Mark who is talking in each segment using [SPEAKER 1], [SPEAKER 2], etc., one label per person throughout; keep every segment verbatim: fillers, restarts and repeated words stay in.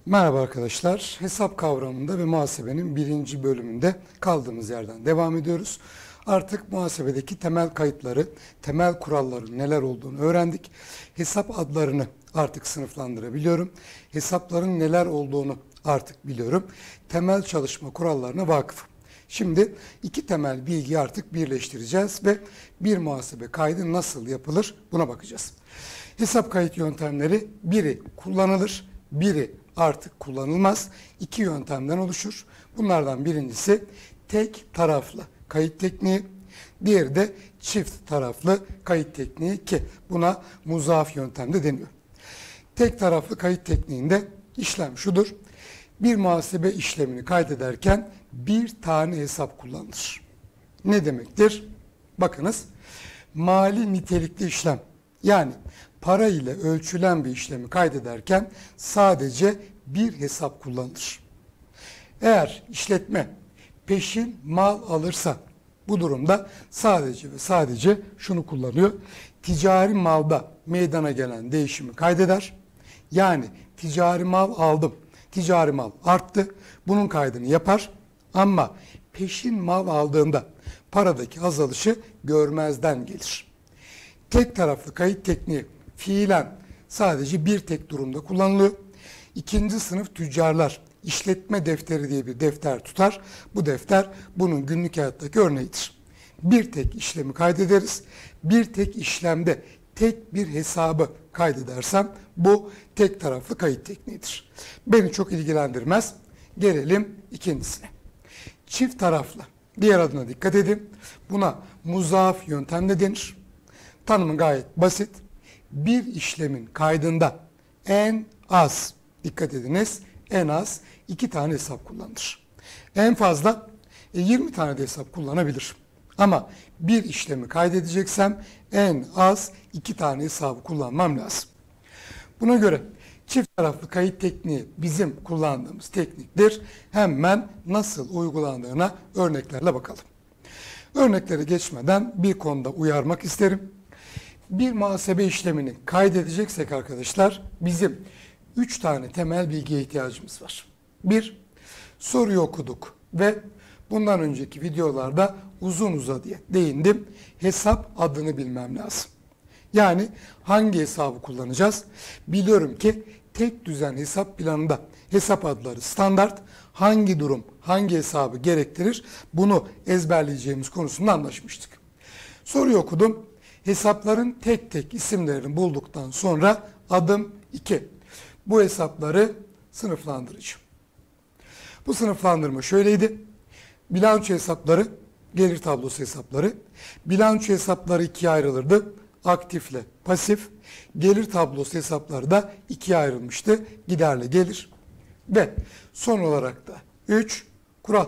[SPEAKER 1] Merhaba arkadaşlar. Hesap kavramında ve muhasebenin birinci bölümünde kaldığımız yerden devam ediyoruz. Artık muhasebedeki temel kayıtları, temel kuralların neler olduğunu öğrendik. Hesap adlarını artık sınıflandırabiliyorum. Hesapların neler olduğunu artık biliyorum. Temel çalışma kurallarına vakıfım. Şimdi iki temel bilgiyi artık birleştireceğiz ve bir muhasebe kaydı nasıl yapılır buna bakacağız. Hesap kayıt yöntemleri biri kullanılır, biri artık kullanılmaz. İki yöntemden oluşur. Bunlardan birincisi tek taraflı kayıt tekniği, diğeri de çift taraflı kayıt tekniği ki buna muzaaf yöntemde deniyor. Tek taraflı kayıt tekniğinde işlem şudur. Bir muhasebe işlemini kaydederken bir tane hesap kullanılır. Ne demektir? Bakınız, mali nitelikli işlem, yani para ile ölçülen bir işlemi kaydederken sadece bir hesap kullanılır. Eğer işletme peşin mal alırsa bu durumda sadece ve sadece şunu kullanıyor. Ticari malda meydana gelen değişimi kaydeder. Yani ticari mal aldım, ticari mal arttı, bunun kaydını yapar ama peşin mal aldığında paradaki azalışı görmezden gelir. Tek taraflı kayıt tekniği fiilen sadece bir tek durumda kullanılıyor. İkinci sınıf tüccarlar işletme defteri diye bir defter tutar. Bu defter bunun günlük hayattaki örneğidir. Bir tek işlemi kaydederiz. Bir tek işlemde tek bir hesabı kaydedersem bu tek taraflı kayıt tekniğidir. Beni çok ilgilendirmez. Gelelim ikincisine. Çift taraflı. Diğer adına dikkat edin. Buna muzaaf yöntem de denir. Tanımı gayet basit. Bir işlemin kaydında en az, dikkat ediniz, en az iki tane hesap kullanılır. En fazla yirmi tane de hesap kullanabilir. Ama bir işlemi kaydedeceksem en az iki tane hesabı kullanmam lazım. Buna göre çift taraflı kayıt tekniği bizim kullandığımız tekniktir. Hemen nasıl uygulandığına örneklerle bakalım. Örneklere geçmeden bir konuda uyarmak isterim. Bir muhasebe işlemini kaydedeceksek arkadaşlar bizim üç tane temel bilgiye ihtiyacımız var. Bir, soruyu okuduk ve bundan önceki videolarda uzun uzadıya değindim. Hesap adını bilmem lazım. Yani hangi hesabı kullanacağız? Biliyorum ki tek düzen hesap planında hesap adları standart, hangi durum hangi hesabı gerektirir bunu ezberleyeceğimiz konusunda anlaşmıştık. Soruyu okudum. Hesapların tek tek isimlerini bulduktan sonra adım iki. Bu hesapları sınıflandıracağım. Bu sınıflandırma şöyleydi. Bilanço hesapları, gelir tablosu hesapları. Bilanço hesapları ikiye ayrılırdı. Aktifle pasif. Gelir tablosu hesapları da ikiye ayrılmıştı. Giderle gelir. Ve son olarak da üç kural.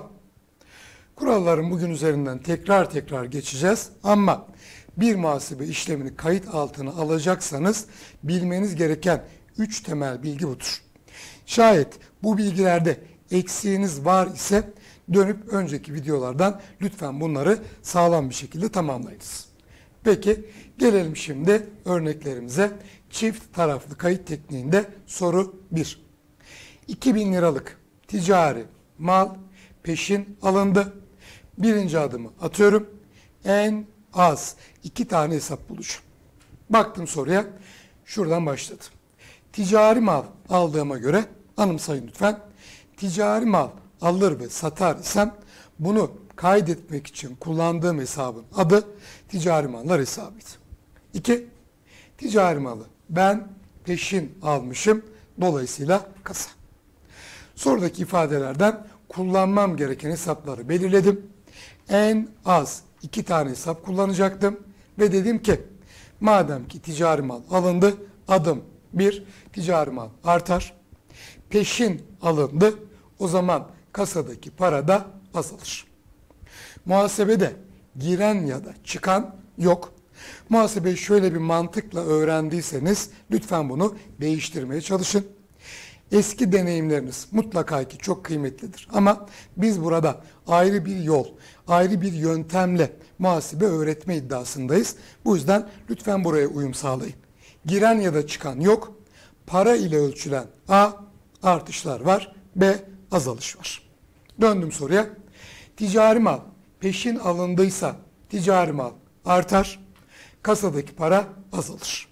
[SPEAKER 1] Kuralların bugün üzerinden tekrar tekrar geçeceğiz ama bir muhasebe işlemini kayıt altına alacaksanız bilmeniz gereken üç temel bilgi budur. Şayet bu bilgilerde eksiğiniz var ise dönüp önceki videolardan lütfen bunları sağlam bir şekilde tamamlayınız. Peki gelelim şimdi örneklerimize. Çift taraflı kayıt tekniğinde soru bir. iki bin liralık ticari mal peşin alındı. Birinci adımı atıyorum. En az iki tane hesap bulacağım. Baktım soruya. Şuradan başladım. Ticari mal aldığıma göre anımsayın lütfen. Ticari mal alır ve satar isem bunu kaydetmek için kullandığım hesabın adı ticari mallar hesabıydı. İki, ticari malı ben peşin almışım. Dolayısıyla kasa. Sorudaki ifadelerden kullanmam gereken hesapları belirledim. En az iki tane hesap kullanacaktım ve dedim ki madem ki ticari mal alındı, adım bir, ticari mal artar. Peşin alındı, o zaman kasadaki para da azalır. Muhasebede giren ya da çıkan yok. Muhasebeyi şöyle bir mantıkla öğrendiyseniz lütfen bunu değiştirmeye çalışın. Eski deneyimleriniz mutlaka ki çok kıymetlidir. Ama biz burada ayrı bir yol, ayrı bir yöntemle muhasebe öğretme iddiasındayız. Bu yüzden lütfen buraya uyum sağlayın. Giren ya da çıkan yok. Para ile ölçülen A, artışlar var. B. Azalış var. Döndüm soruya. Ticari mal peşin alındıysa ticari mal artar. Kasadaki para azalır.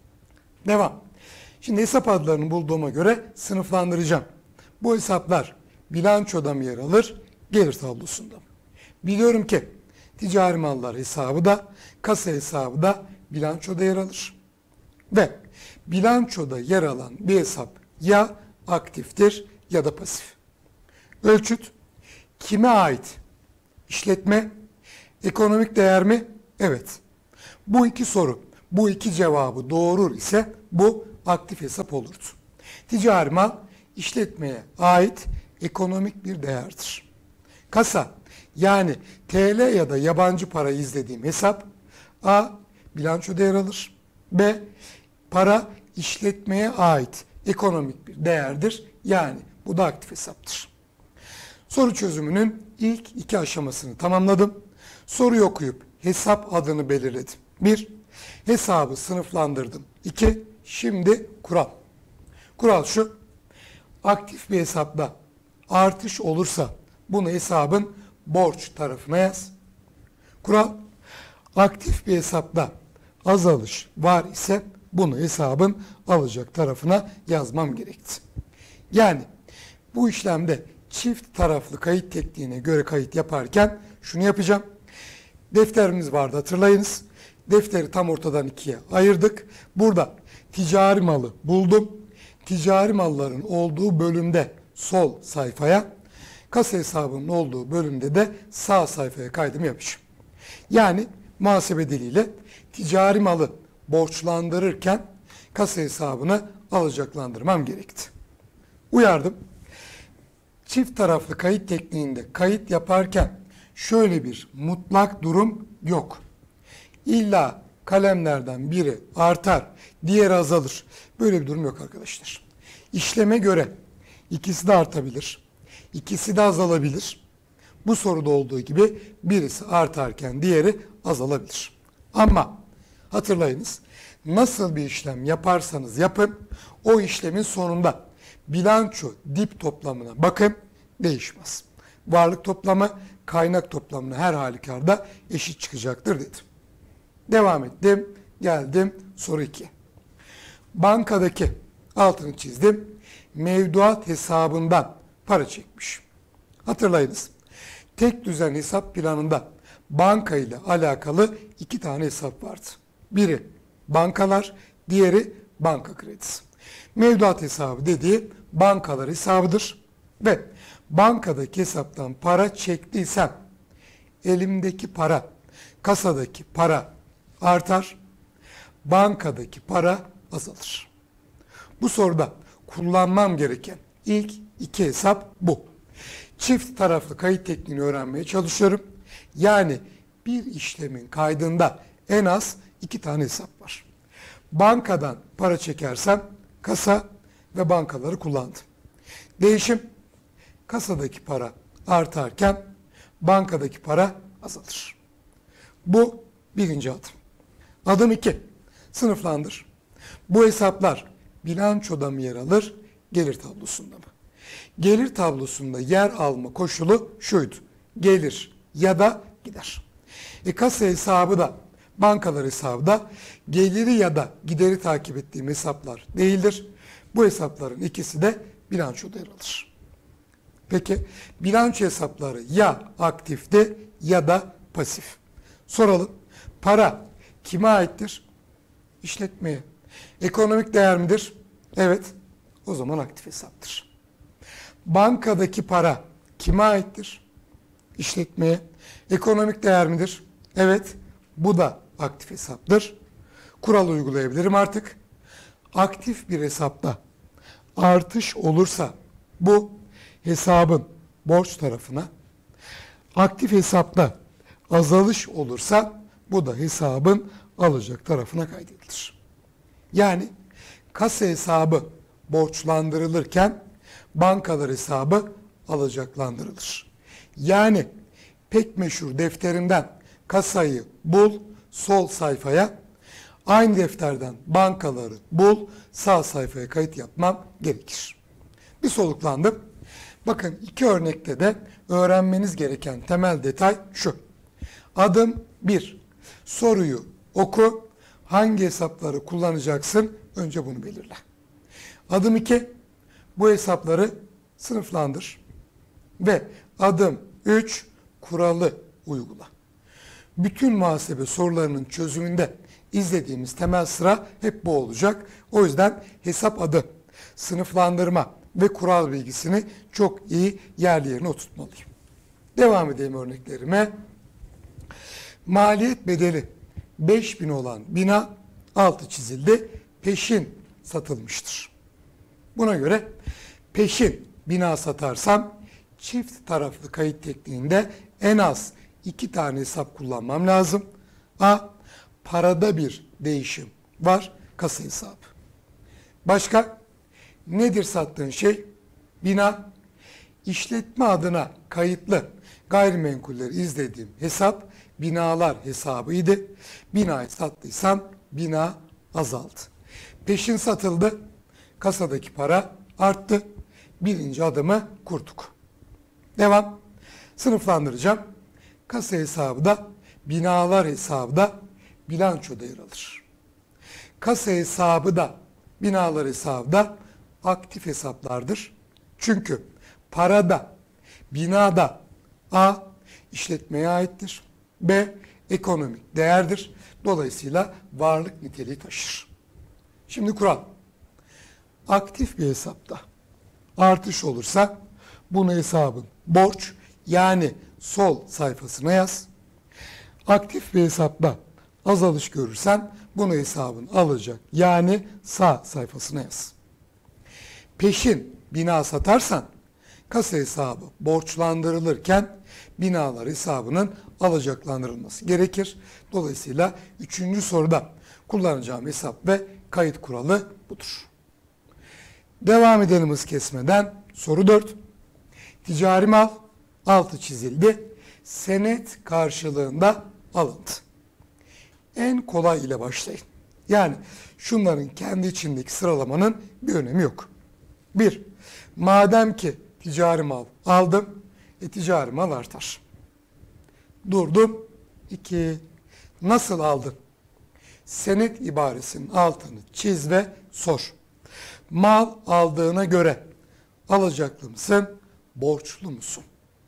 [SPEAKER 1] Devam. Şimdi hesap adlarını bulduğuma göre sınıflandıracağım. Bu hesaplar bilançoda mı yer alır, gelir tablosunda mı? Biliyorum ki ticari mallar hesabı da, kasa hesabı da bilançoda yer alır. Ve bilançoda yer alan bir hesap ya aktiftir ya da pasif. Ölçüt kime ait? İşletme, ekonomik değer mi? Evet. Bu iki soru, bu iki cevabı doğurur ise bu aktif hesap olurdu. Ticari mal işletmeye ait ekonomik bir değerdir. Kasa yani T L ya da yabancı para izlediğim hesap A. Bilançoda yer alır. B. Para işletmeye ait ekonomik bir değerdir. Yani bu da aktif hesaptır. Soru çözümünün ilk iki aşamasını tamamladım. Soruyu okuyup hesap adını belirledim. bir. Hesabı sınıflandırdım. iki. Şimdi kural. Kural şu. Aktif bir hesapta artış olursa bunu hesabın borç tarafına yaz. Kural. Aktif bir hesapta azalış var ise bunu hesabın alacak tarafına yazmam gerekti. Yani bu işlemde çift taraflı kayıt tekniğine göre kayıt yaparken şunu yapacağım. Defterimiz vardı, hatırlayınız. Defteri tam ortadan ikiye ayırdık. Burada ticari malı buldum. Ticari malların olduğu bölümde sol sayfaya, kasa hesabının olduğu bölümde de sağ sayfaya kaydımı yapmışım. Yani muhasebe diliyle ticari malı borçlandırırken kasa hesabını alacaklandırmam gerekti. Uyardım. Çift taraflı kayıt tekniğinde kayıt yaparken şöyle bir mutlak durum yok. İlla kalemlerden biri artar, diğeri azalır. Böyle bir durum yok arkadaşlar. İşleme göre ikisi de artabilir, ikisi de azalabilir. Bu soruda olduğu gibi birisi artarken diğeri azalabilir. Ama hatırlayınız, nasıl bir işlem yaparsanız yapın, o işlemin sonunda bilanço dip toplamına bakın, değişmez. Varlık toplamı kaynak toplamına her halükarda eşit çıkacaktır dedim. Devam ettim, geldim soru iki. Bankadaki, altını çizdim, mevduat hesabından para çekmiş. Hatırlayınız, tek düzen hesap planında banka ile alakalı iki tane hesap vardı. Biri bankalar, diğeri banka kredisi. Mevduat hesabı dediği bankalar hesabıdır ve bankadaki hesaptan para çektiysem elimdeki para, kasadaki para artar, bankadaki para azalır. Bu soruda kullanmam gereken ilk iki hesap bu. Çift taraflı kayıt tekniğini öğrenmeye çalışıyorum. Yani bir işlemin kaydında en az iki tane hesap var. Bankadan para çekersem kasa ve bankaları kullandım. Değişim, kasadaki para artarken bankadaki para azalır. Bu birinci adım. Adım iki. Sınıflandır. Bu hesaplar bilançoda mı yer alır, gelir tablosunda mı? Gelir tablosunda yer alma koşulu şuydu. Gelir ya da gider. E kasa hesabı da, bankalar hesabı da geliri ya da gideri takip ettiğim hesaplar değildir. Bu hesapların ikisi de bilançoda yer alır. Peki bilanço hesapları ya aktifti ya da pasif. Soralım. Para kime aittir? İşletmeye. Ekonomik değer midir? Evet. O zaman aktif hesaptır. Bankadaki para kime aittir? İşletmeye. Ekonomik değer midir? Evet. Bu da aktif hesaptır. Kural uygulayabilirim artık. Aktif bir hesapta artış olursa bu hesabın borç tarafına, aktif hesapta azalış olursa bu da hesabın alacak tarafına kaydedilir. Yani kasa hesabı borçlandırılırken bankalar hesabı alacaklandırılır. Yani pek meşhur defterimden kasayı bul, sol sayfaya, aynı defterden bankaları bul, sağ sayfaya kayıt yapmam gerekir. Bir soluklandım. Bakın iki örnekte de öğrenmeniz gereken temel detay şu. Adım bir. Soruyu oku. Hangi hesapları kullanacaksın? Önce bunu belirle. Adım iki. Bu hesapları sınıflandır. Ve adım üç. Kuralı uygula. Bütün muhasebe sorularının çözümünde izlediğimiz temel sıra hep bu olacak. O yüzden hesap adı, sınıflandırma ve kural bilgisini çok iyi yerli yerine oturtmalıyım. Devam edeyim örneklerime. Maliyet bedeli beş bin olan bina altı çizildi. Peşin satılmıştır. Buna göre peşin bina satarsam çift taraflı kayıt tekniğinde en az iki tane hesap kullanmam lazım. A. Parada bir değişim var. Kasa hesabı. Başka? Nedir sattığın şey? Bina. İşletme adına kayıtlı gayrimenkulleri izlediğim hesap binalar hesabıydı. Binayı sattıysam bina azaldı. Peşin satıldı. Kasadaki para arttı. Birinci adımı kurduk. Devam. Sınıflandıracağım. Kasa hesabı da binalar hesabı da bilançoda yer alır. Kasa hesabı da binalar hesabı da aktif hesaplardır. Çünkü parada, binada A. işletmeye aittir. B. Ekonomik değerdir. Dolayısıyla varlık niteliği taşır. Şimdi kural. Aktif bir hesapta artış olursa bunu hesabın borç yani sol sayfasına yaz. Aktif bir hesapta azalış görürsen bunu hesabın alacak yani sağ sayfasına yaz. Peşin bina satarsan kasa hesabı borçlandırılırken binalar hesabının alacaklandırılması gerekir. Dolayısıyla üçüncü soruda kullanacağım hesap ve kayıt kuralı budur. Devam edelim hız kesmeden. Soru dört. Ticari mal altı çizildi. Senet karşılığında alındı. En kolay ile başlayın. Yani şunların kendi içindeki sıralamanın bir önemi yok. Bir, madem ki ticari mal aldım, e, ticari mal artar. Durdum. İki, nasıl aldın? Senet ibaresinin altını çiz ve sor. Mal aldığına göre alacaklı mısın, borçlu musun?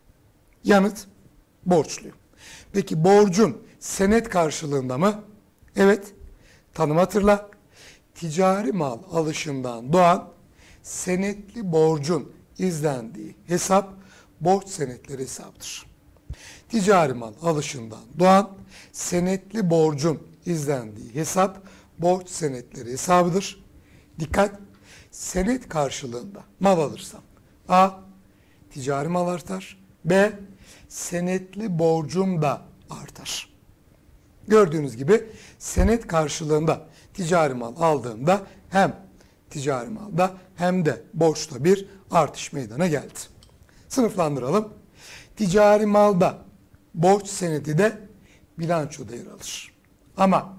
[SPEAKER 1] Yanıt, borçluyum. Peki borcun senet karşılığında mı? Evet. Tanım hatırla. Ticari mal alışından doğan senetli borcun izlendiği hesap borç senetleri hesabıdır. Ticari mal alışından doğan senetli borcun izlendiği hesap borç senetleri hesabıdır. Dikkat! Senet karşılığında mal alırsam A. Ticari mal artar. B. Senetli borcum da artar. Gördüğünüz gibi senet karşılığında ticari mal aldığımda hem ticari malda hem de borçta bir artış meydana geldi. Sınıflandıralım. Ticari malda borç senedi de bilançoda yer alır. Ama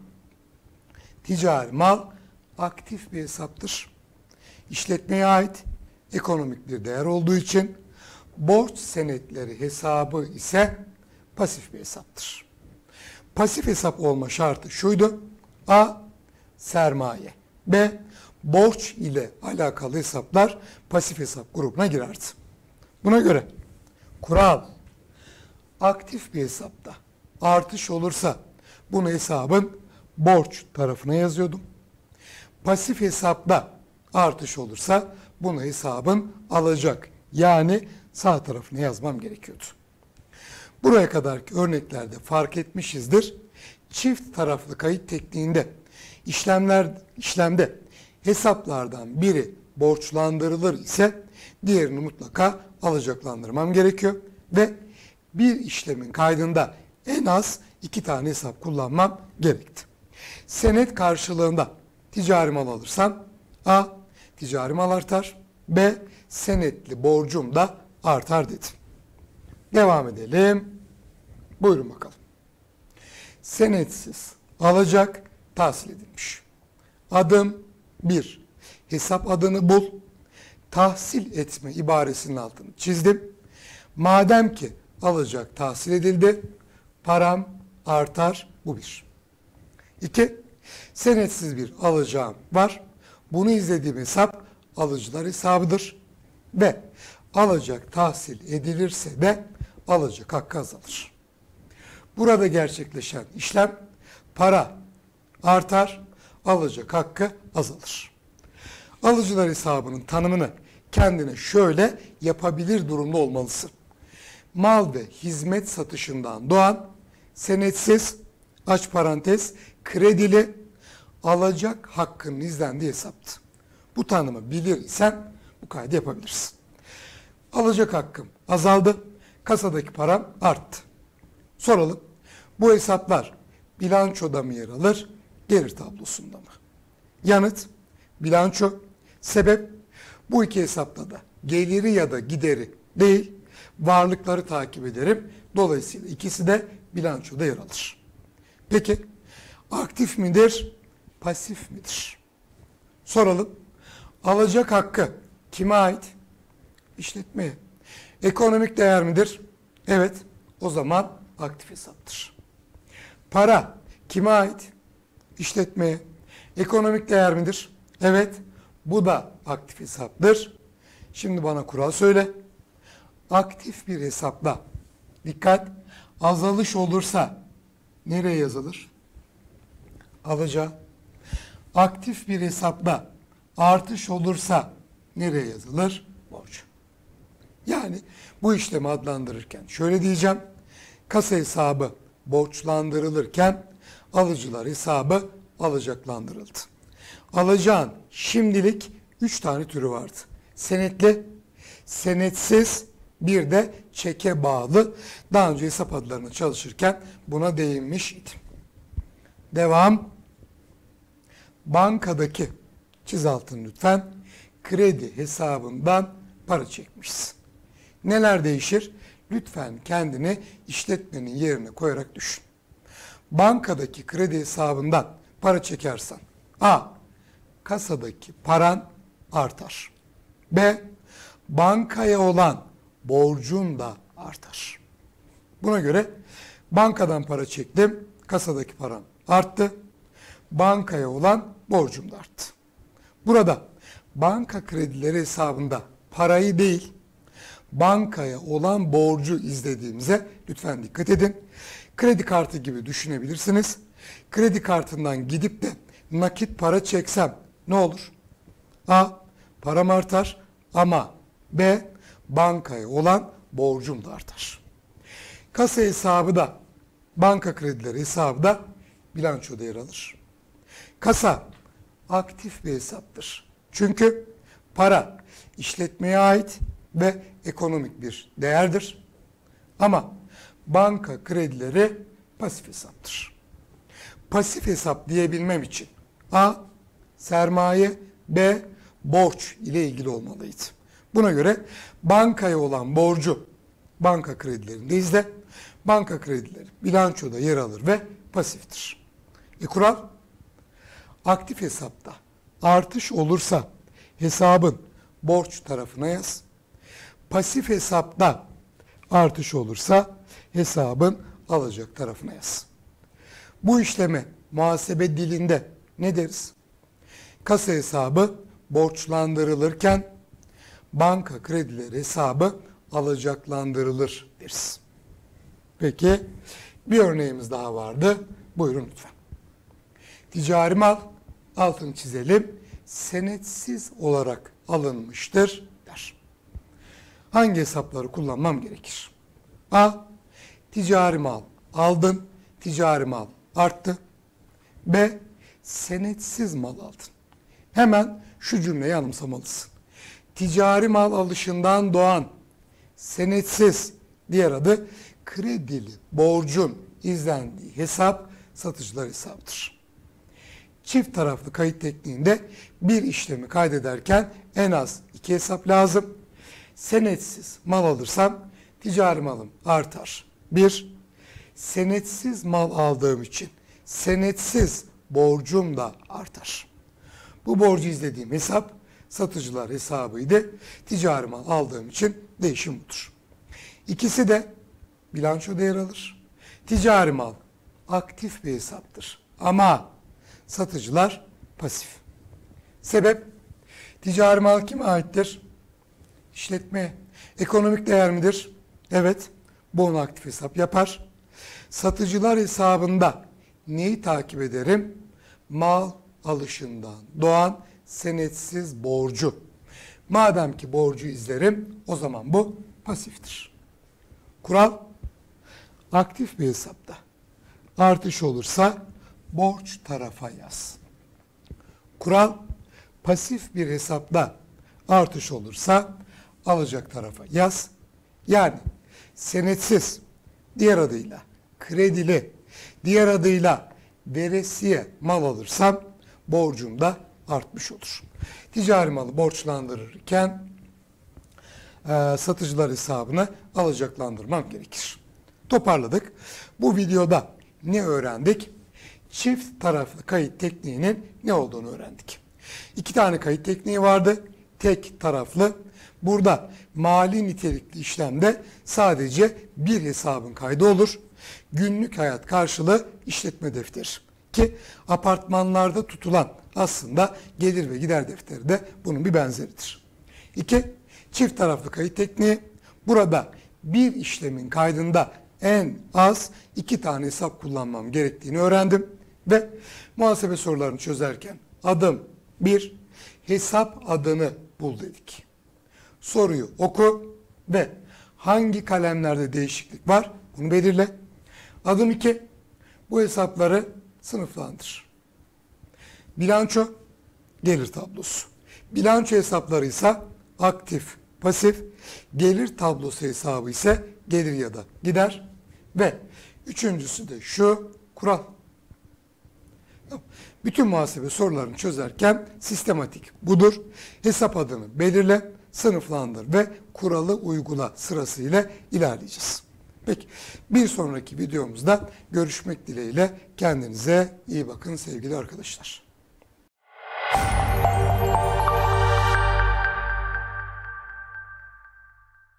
[SPEAKER 1] ticari mal aktif bir hesaptır. İşletmeye ait ekonomik bir değer olduğu için borç senetleri hesabı ise pasif bir hesaptır. Pasif hesap olma şartı şuydu. A. Sermaye. B. Borç ile alakalı hesaplar pasif hesap grubuna girerdi. Buna göre kural aktif bir hesapta artış olursa bunu hesabın borç tarafına yazıyordum. Pasif hesapta artış olursa bunu hesabın alacak yani sağ tarafına yazmam gerekiyordu. Buraya kadarki örneklerde fark etmişizdir. Çift taraflı kayıt tekniğinde işlemler işlemde hesaplardan biri borçlandırılır ise diğerini mutlaka alacaklandırmam gerekiyor ve bir işlemin kaydında en az iki tane hesap kullanmam gerekti. Senet karşılığında ticari mal alırsam A. Ticari mal artar. B. Senetli borcum da artar dedim. Devam edelim. Buyurun bakalım. Senetsiz alacak tahsil edilmiş. Adım bir. Hesap adını bul. tahsil etme ibaresinin altını çizdim. Madem ki alacak tahsil edildi, param artar, bu bir. İki, senetsiz bir alacağım var. Bunu izlediğim hesap alıcılar hesabıdır. Ve alacak tahsil edilirse de alacak hakkı azalır. Burada gerçekleşen işlem para artar, alacak hakkı azalır. Alıcılar hesabının tanımını kendine şöyle yapabilir durumda olmalısın. Mal ve hizmet satışından doğan senetsiz, aç parantez, kredili alacak hakkının izlendiği hesaptı. Bu tanımı bilir isen bu kaydı yapabilirsin. Alacak hakkım azaldı, kasadaki param arttı. Soralım, bu hesaplar bilançoda mı yer alır, gelir tablosunda mı? Yanıt, bilanço. Sebep, bu iki hesapta da geliri ya da gideri değil, varlıkları takip ederim. Dolayısıyla ikisi de bilançoda yer alır. Peki, aktif midir, pasif midir? Soralım, alacak hakkı kime ait? İşletmeye. Ekonomik değer midir? Evet, o zaman aktif hesaptır. Para kime ait? İşletmeye. Ekonomik değer midir? Evet, bu da aktif hesaptır. Şimdi bana kural söyle. Aktif bir hesapla, dikkat, azalış olursa nereye yazılır? Alacağı. Aktif bir hesapla artış olursa nereye yazılır? Borç. Yani bu işlemi adlandırırken şöyle diyeceğim. Kasa hesabı borçlandırılırken alıcılar hesabı alacaklandırıldı. Alacağın şimdilik üç tane türü vardı. Senetli, senetsiz, bir de çeke bağlı. Daha önce hesap adlarına çalışırken buna değinmiş idim. Devam. Bankadaki, çiz altını lütfen, kredi hesabından para çekmişsin. Neler değişir? Lütfen kendini işletmenin yerine koyarak düşün. Bankadaki kredi hesabından para çekersen A. Kasadaki paran artar. B. Bankaya olan borcun da artar. Buna göre bankadan para çektim, kasadaki param arttı. Bankaya olan borcum da arttı. Burada banka kredileri hesabında parayı değil, bankaya olan borcu izlediğimize lütfen dikkat edin. Kredi kartı gibi düşünebilirsiniz. Kredi kartından gidip de nakit para çeksem ne olur? A. Param artar ama B. Bankaya olan borcum da artar. Kasa hesabı da, banka kredileri hesabı da bilançoda yer alır. Kasa aktif bir hesaptır. Çünkü para işletmeye ait ve ekonomik bir değerdir. Ama banka kredileri pasif hesaptır. Pasif hesap diyebilmem için A. Sermaye, B. Borç ile ilgili olmalıydı. Buna göre bankaya olan borcu banka kredilerinde izle. Banka kredileri bilançoda yer alır ve pasiftir. E kural, aktif hesapta artış olursa hesabın borç tarafına yaz. Pasif hesapta artış olursa hesabın alacak tarafına yaz. Bu işleme muhasebe dilinde ne deriz? Kasa hesabı borçlandırılırken banka kredileri hesabı alacaklandırılır deriz. Peki bir örneğimiz daha vardı. Buyurun lütfen. Ticari mal, altını çizelim, senetsiz olarak alınmıştır der. Hangi hesapları kullanmam gerekir? A. Ticari mal aldın, ticari mal arttı. B. Senetsiz mal aldın. Hemen şu cümleyi anımsamalısın. Ticari mal alışından doğan senetsiz, diğer adı kredili borcun izlendiği hesap satıcılar hesabıdır. Çift taraflı kayıt tekniğinde bir işlemi kaydederken en az iki hesap lazım. Senetsiz mal alırsam ticari malım artar. Bir, senetsiz mal aldığım için senetsiz borcum da artar. Bu borcu izlediğim hesap satıcılar hesabıydı. Ticari mal aldığım için değişim budur. İkisi de bilançoda yer alır. Ticari mal aktif bir hesaptır. Ama satıcılar pasif. Sebep? Ticari mal kime aittir? İşletmeye. Ekonomik değer midir? Evet. Bu onu aktif hesap yapar. Satıcılar hesabında neyi takip ederim? Mal alışından doğan senetsiz borcu. Madem ki borcu izlerim, o zaman bu pasiftir. Kural, aktif bir hesapta artış olursa borç tarafa yaz. Kural, pasif bir hesapta artış olursa alacak tarafa yaz. Yani senetsiz, diğer adıyla kredili, diğer adıyla veresiye mal alırsam borcum da artmış olur. Ticari malı borçlandırırken e, satıcılar hesabını alacaklandırmam gerekir. Toparladık. Bu videoda ne öğrendik? Çift taraflı kayıt tekniğinin ne olduğunu öğrendik. İki tane kayıt tekniği vardı. Tek taraflı. Burada mali nitelikli işlemde sadece bir hesabın kaydı olur. Günlük hayat karşılığı işletme defteri. Ki apartmanlarda tutulan aslında gelir ve gider defteri de bunun bir benzeridir. İki, çift taraflı kayıt tekniği. Burada bir işlemin kaydında en az iki tane hesap kullanmam gerektiğini öğrendim. Ve muhasebe sorularını çözerken adım bir, hesap adını bul dedik. Soruyu oku ve hangi kalemlerde değişiklik var bunu belirle. Adım iki, bu hesapları sınıflandır. Bilanço, gelir tablosu. Bilanço hesapları ise aktif, pasif, gelir tablosu hesabı ise gelir ya da gider. Ve üçüncüsü de şu kural. Bütün muhasebe sorularını çözerken sistematik budur. Hesap adını belirle, sınıflandır ve kuralı uygula sırasıyla ilerleyeceğiz. Peki bir sonraki videomuzda görüşmek dileğiyle kendinize iyi bakın sevgili arkadaşlar.